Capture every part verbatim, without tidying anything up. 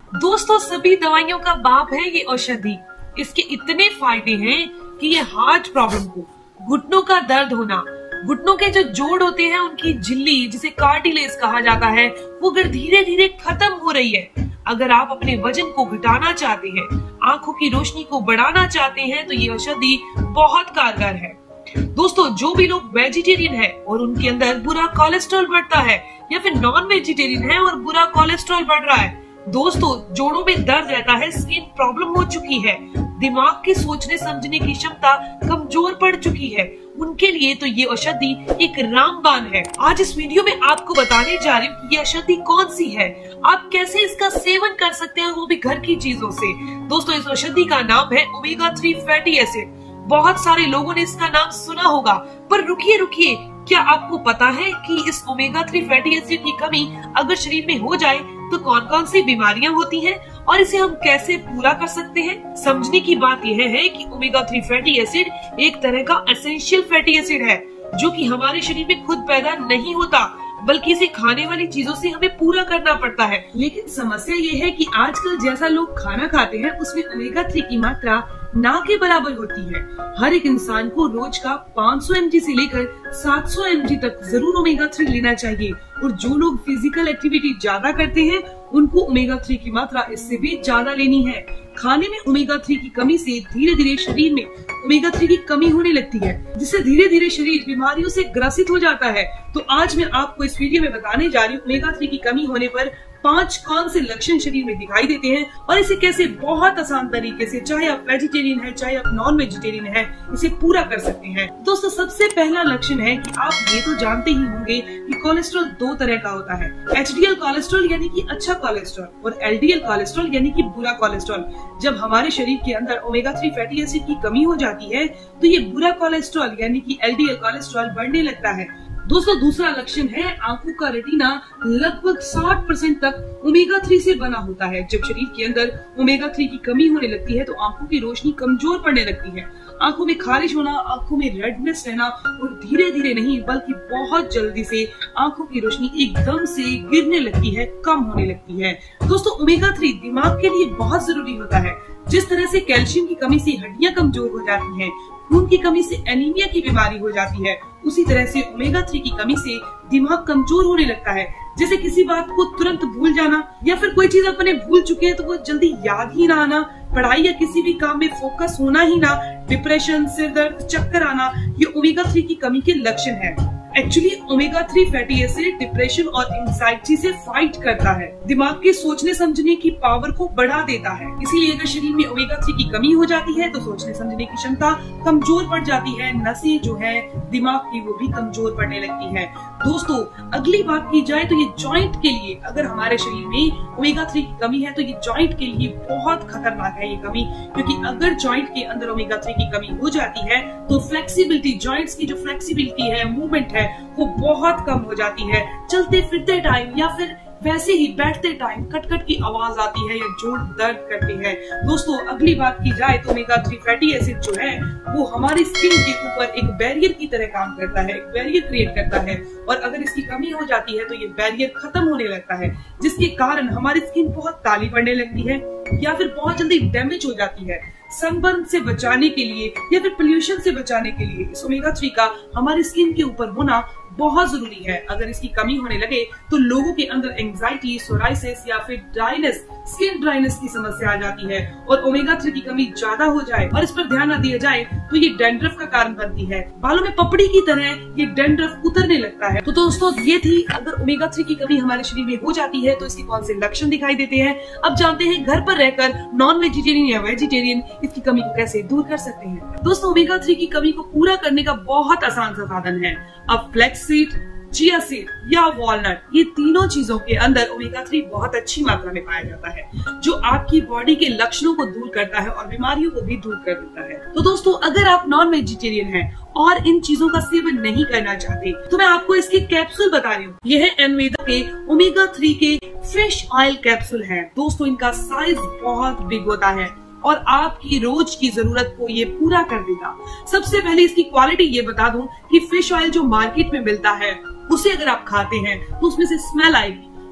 दोस्तों, सभी दवाइयों का बाप है ये औषधि। इसके इतने फायदे हैं कि ये हार्ट प्रॉब्लम को, घुटनों का दर्द होना, घुटनों के जो जोड़ होते हैं उनकी झिल्ली जिसे कार्टिलेज कहा जाता है, वो अगर धीरे धीरे खत्म हो रही है, अगर आप अपने वजन को घटाना चाहते हैं, आंखों की रोशनी को बढ़ाना चाहते हैं, तो ये औषधि बहुत कारगर है। दोस्तों, जो भी लोग वेजिटेरियन है और उनके अंदर बुरा कोलेस्ट्रॉल बढ़ता है, या फिर नॉन वेजिटेरियन है और बुरा कोलेस्ट्रॉल बढ़ रहा है, दोस्तों जोड़ों में दर्द रहता है, स्किन प्रॉब्लम हो चुकी है, दिमाग की सोचने समझने की क्षमता कमजोर पड़ चुकी है, उनके लिए तो ये औषधि एक रामबाण है। आज इस वीडियो में आपको बताने जा रही हूँ कि ये औषधि कौन सी है, आप कैसे इसका सेवन कर सकते हैं, वो भी घर की चीजों से। दोस्तों, इस औषधि का नाम है ओमेगा थ्री फैटी एसिड। बहुत सारे लोगों ने इसका नाम सुना होगा, पर रुकिए रुकिए, क्या आपको पता है कि इस ओमेगा थ्री फैटी एसिड की कमी अगर शरीर में हो जाए तो कौन कौन सी बीमारियां होती हैं और इसे हम कैसे पूरा कर सकते हैं? समझने की बात यह है कि ओमेगा थ्री फैटी एसिड एक तरह का एसेंशियल फैटी एसिड है, जो कि हमारे शरीर में खुद पैदा नहीं होता, बल्कि इसे खाने वाली चीजों से हमें पूरा करना पड़ता है। लेकिन समस्या ये है कि आजकल जैसा लोग खाना खाते हैं उसमें ओमेगा थ्री की मात्रा ना के बराबर होती है। हर एक इंसान को रोज का पाँच सौ एम जी से लेकर सात सौ एम जी तक जरूर ओमेगा थ्री लेना चाहिए, और जो लोग फिजिकल एक्टिविटी ज्यादा करते हैं उनको ओमेगा थ्री की मात्रा इससे भी ज्यादा लेनी है। खाने में ओमेगा थ्री की कमी से धीरे धीरे शरीर में ओमेगा थ्री की कमी होने लगती है, जिससे धीरे धीरे शरीर बीमारियों से ग्रसित हो जाता है। तो आज मैं आपको इस वीडियो में बताने जा रही हूँ ओमेगा थ्री की कमी होने पर पांच कौन से लक्षण शरीर में दिखाई देते हैं और इसे कैसे बहुत आसान तरीके से, चाहे आप वेजिटेरियन है चाहे आप नॉन वेजिटेरियन है, इसे पूरा कर सकते हैं। दोस्तों, सबसे पहला लक्षण है कि आप ये तो जानते ही होंगे कि कोलेस्ट्रॉल दो तरह का होता है, एच डी एल कोलेस्ट्रॉल यानी कि अच्छा कोलेस्ट्रॉल और एल डी एल कोलेस्ट्रॉल यानी कि बुरा कोलेस्ट्रॉल। जब हमारे शरीर के अंदर ओमेगा थ्री फैटी एसिड की कमी हो जाती है तो ये बुरा कोलेस्ट्रॉल यानी कि एल डी एल कोलेस्ट्रॉल बढ़ने लगता है। दोस्तों, दूसरा लक्षण है आंखों का रेटिना लगभग साठ परसेंट तक ओमेगा थ्री से बना होता है। जब शरीर के अंदर ओमेगा थ्री की कमी होने लगती है तो आंखों की रोशनी कमजोर पड़ने लगती है, आंखों में खारिश होना, आंखों में रेडनेस रहना, और धीरे धीरे नहीं बल्कि बहुत जल्दी से आंखों की रोशनी एकदम से गिरने लगती है, कम होने लगती है। दोस्तों, ओमेगा थ्री दिमाग के लिए बहुत जरूरी होता है। जिस तरह से कैल्शियम की कमी से हड्डियां कमजोर हो जाती हैं, खून की कमी से एनीमिया की बीमारी हो जाती है, उसी तरह से ओमेगा थ्री की कमी से दिमाग कमजोर होने लगता है। जैसे किसी बात को तुरंत भूल जाना, या फिर कोई चीज अपने भूल चुके हैं तो वो जल्दी याद ही ना आना, पढ़ाई या किसी भी काम में फोकस होना ही ना, डिप्रेशन, सिर दर्द, चक्कर आना, ये ओमेगा थ्री की कमी के लक्षण है। Actually omega three fatty acid depression और एंजाइटी से फाइट करता है, दिमाग के सोचने समझने की पावर को बढ़ा देता है। इसीलिए अगर शरीर में ओमेगा थ्री की कमी हो जाती है तो सोचने समझने की क्षमता कमजोर पड़ जाती है, नसें जो है दिमाग की वो भी कमजोर पड़ने लगती है। दोस्तों, अगली बात की जाए तो ये जॉइंट के लिए, अगर हमारे शरीर में ओमेगा थ्री की कमी है तो ये जॉइंट के लिए बहुत खतरनाक है ये कमी, क्योंकि अगर जॉइंट के अंदर ओमेगा थ्री की कमी हो जाती है तो फ्लेक्सिबिलिटी, जॉइंट्स की जो फ्लेक्सिबिलिटी है, मूवमेंट है, वो बहुत कम हो जाती है। चलते फिरते टाइम या फिर वैसे ही बैठते टाइम कटकट की आवाज आती है या जोड़ दर्द करते हैं। दोस्तों, अगली बात की जाए तो ओमेगा थ्री फैटी एसिड जो है वो हमारी स्किन के ऊपर एक बैरियर की तरह काम करता है, एक बैरियर क्रिएट करता है, और अगर इसकी कमी हो जाती है तो ये बैरियर खत्म होने लगता है, जिसके कारण हमारी स्किन बहुत काली पड़ने लगती है या फिर बहुत जल्दी डैमेज हो जाती है। सनबर्न से बचाने के लिए या फिर पोल्यूशन से बचाने के लिए इस ओमेगा थ्री का हमारी स्किन के ऊपर होना बहुत जरूरी है। अगर इसकी कमी होने लगे तो लोगों के अंदर एंजाइटी, सोराइसिस या फिर ड्राइनेस, स्किन ड्राइनेस की समस्या आ जाती है, और ओमेगा थ्री की कमी ज्यादा हो जाए और इस पर ध्यान न दिया जाए तो ये डैंड्रफ का कारण बनती है, बालों में पपड़ी की तरह ये डैंड्रफ उतरने लगता है। तो दोस्तों, ये थी अगर ओमेगा थ्री की कमी हमारे शरीर में हो जाती है तो इसके कौन से लक्षण दिखाई देते हैं। अब जानते हैं घर पर रहकर नॉन वेजिटेरियन या वेजिटेरियन इसकी कमी को कैसे दूर कर सकते हैं। दोस्तों, ओमेगा थ्री की कमी को पूरा करने का बहुत आसान सा साधन है। अब फ्लैक्स सीड, चिया सीड या वॉलनट, ये तीनों चीजों के अंदर ओमेगा थ्री बहुत अच्छी मात्रा में पाया जाता है, जो आपकी बॉडी के लक्षणों को दूर करता है और बीमारियों को भी दूर कर देता है। तो दोस्तों, अगर आप नॉन वेजिटेरियन हैं और इन चीजों का सेवन नहीं करना चाहते तो मैं आपको इसके कैप्सूल बता रही हूँ। यह है एनवेदा के ओमेगा थ्री के फिश ऑयल कैप्सूल है। दोस्तों, इनका साइज बहुत बिग होता है और आपकी रोज की जरूरत को ये पूरा कर देगा। सबसे पहले इसकी क्वालिटी ये बता दूं कि फिश ऑयल जो मार्केट में मिलता है उसे अगर आप खाते हैं तो उसमें से स्मेल आएगी,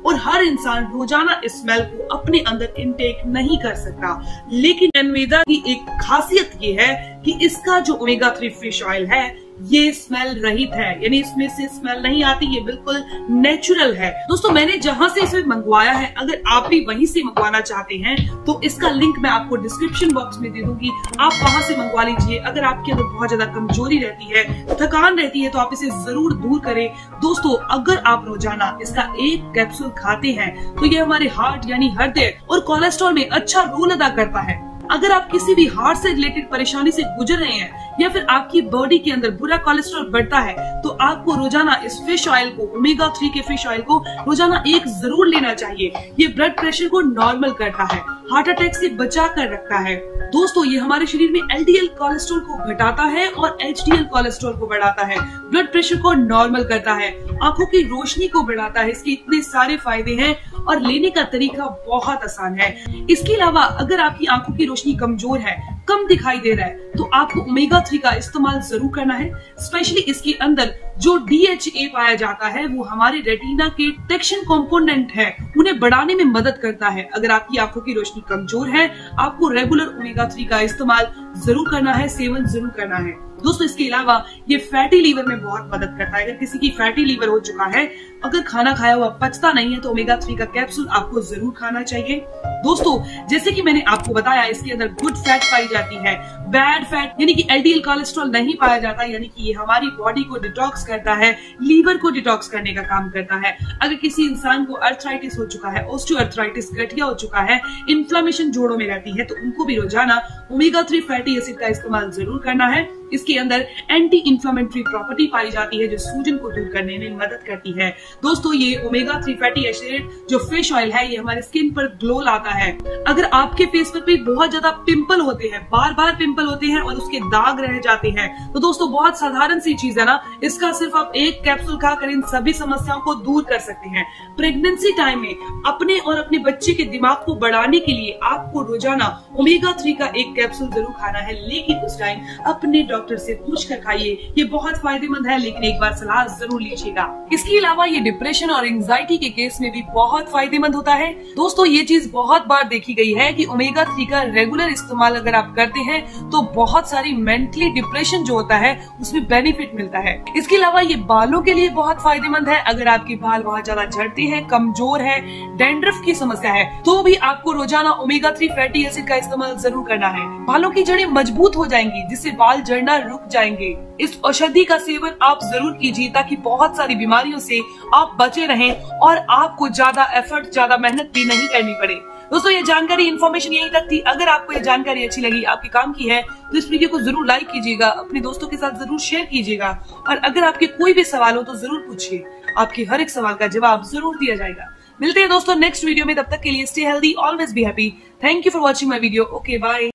और हर इंसान रोजाना इस स्मेल को अपने अंदर इनटेक नहीं कर सकता। लेकिन एनवेदा की एक खासियत ये है कि इसका जो ओमेगा थ्री फिश ऑयल है ये स्मेल रहित है, यानी इसमें से स्मेल नहीं आती, ये बिल्कुल नेचुरल है। दोस्तों मैंने जहां से इसे मंगवाया है, अगर आप भी वहीं से मंगवाना चाहते हैं तो इसका लिंक मैं आपको डिस्क्रिप्शन बॉक्स में दे दूंगी, आप वहां से मंगवा लीजिए। अगर आपके अंदर बहुत ज्यादा कमजोरी रहती है, थकान रहती है, तो आप इसे जरूर दूर करें। दोस्तों अगर आप रोजाना इसका एक कैप्सूल खाते हैं तो ये हमारे हार्ट यानी हृदय और कोलेस्ट्रॉल में अच्छा रोल अदा करता है। अगर आप किसी भी हार्ट से रिलेटेड परेशानी से गुजर रहे हैं या फिर आपकी बॉडी के अंदर बुरा कोलेस्ट्रॉल बढ़ता है तो आपको रोजाना इस फिश ऑयल को, ओमेगा थ्री के फिश ऑयल को रोजाना एक जरूर लेना चाहिए। ये ब्लड प्रेशर को नॉर्मल करता है, हार्ट अटैक से बचा कर रखता है। दोस्तों ये हमारे शरीर में एलडीएल कोलेस्ट्रॉल को घटाता है और एचडीएल कोलेस्ट्रॉल को बढ़ाता है, ब्लड प्रेशर को नॉर्मल करता है, आंखों की रोशनी को बढ़ाता है। इसके इतने सारे फायदे हैं और लेने का तरीका बहुत आसान है। इसके अलावा अगर आपकी आंखों की रोशनी कमजोर है, कम दिखाई दे रहा है, तो आपको ओमेगा थ्री का इस्तेमाल जरूर करना है। स्पेशली इसके अंदर जो डी एच ए पाया जाता है वो हमारे रेटिना के डिटेक्शन कंपोनेंट है, उन्हें बढ़ाने में मदद करता है। अगर आपकी आंखों की रोशनी कमजोर है, आपको रेगुलर ओमेगा थ्री का इस्तेमाल जरूर करना है, सेवन जरूर करना है। दोस्तों इसके अलावा ये फैटी लीवर में बहुत मदद करता है। अगर किसी की फैटी लीवर हो चुका है, अगर खाना खाया हुआ पचता नहीं है, तो ओमेगा थ्री का कैप्सूल आपको जरूर खाना चाहिए। दोस्तों जैसे कि मैंने आपको बताया, इसके अंदर गुड फैट पाई जाती है, बैड फैट यानी कि एलडीएल कोलेस्ट्रॉल नहीं पाया जाता, यानी कि ये हमारी बॉडी को डिटॉक्स करता है, लीवर को डिटॉक्स करने का काम करता है। अगर किसी इंसान को अर्थराइटिस हो चुका है, ऑस्टियोआर्थराइटिस गठिया हो चुका है, इन्फ्लेमेशन जोड़ों में रहती है, तो उनको भी रोजाना ओमेगा थ्री फैटी एसिड का इस्तेमाल जरूर करना है। इसके अंदर एंटी इंफ्लेमेटरी प्रॉपर्टी पाई जाती है जो सूजन को दूर करने में मदद करती है। दोस्तों ये ओमेगा थ्री फैटी एसिड जो फिश ऑयल है, ये हमारे स्किन पर ग्लो लाता है। अगर आपके फेस पर भी बहुत ज्यादा पिंपल होते हैं, बार बार पिंपल होते हैं और उसके दाग रह जाते हैं, तो दोस्तों बहुत साधारण सी चीज है ना, इसका सिर्फ आप एक कैप्सूल खाकर इन सभी समस्याओं को दूर कर सकते हैं। प्रेगनेंसी टाइम में अपने और अपने बच्चे के दिमाग को बढ़ाने के लिए आपको रोजाना ओमेगा थ्री का एक कैप्सूल जरूर खाना है, लेकिन उस टाइम अपने डॉक्टर से पूछ कर खाइए। ये बहुत फायदेमंद है, लेकिन एक बार सलाह जरूर लीजिएगा। इसके अलावा ये डिप्रेशन और एंजाइटी के केस में भी बहुत फायदेमंद होता है। दोस्तों ये चीज बहुत बार देखी गई है कि ओमेगा थ्री का रेगुलर इस्तेमाल अगर आप करते हैं तो बहुत सारी मेंटली डिप्रेशन जो होता है उसमें बेनिफिट मिलता है। इसके अलावा ये बालों के लिए बहुत फायदेमंद है। अगर आपके बाल बहुत ज्यादा झड़ते हैं, कमजोर है, डैंड्रफ की समस्या है, तो भी आपको रोजाना ओमेगा थ्री फैटी एसिड का इस्तेमाल जरूर करना है। बालों की जड़ें मजबूत हो जाएंगी, जिससे बाल झड़ना रुक जाएंगे। इस औषधि का सेवन आप जरूर कीजिए ताकि बहुत सारी बीमारियों से आप बचे रहें और आपको ज्यादा एफर्ट, ज्यादा मेहनत भी नहीं करनी पड़े। दोस्तों ये जानकारी, इन्फॉर्मेशन यहीं तक थी। अगर आपको ये जानकारी अच्छी लगी, आपके काम की है, तो इस वीडियो को जरूर लाइक कीजिएगा, अपने दोस्तों के साथ जरूर शेयर कीजिएगा, और अगर आपके कोई भी सवाल हो तो जरूर पूछिए, आपके हर एक सवाल का जवाब जरूर दिया जाएगा। मिलते हैं दोस्तों नेक्स्ट वीडियो में, तब तक के लिए stay healthy, always be happy. Thank you for watching my video. Okay bye.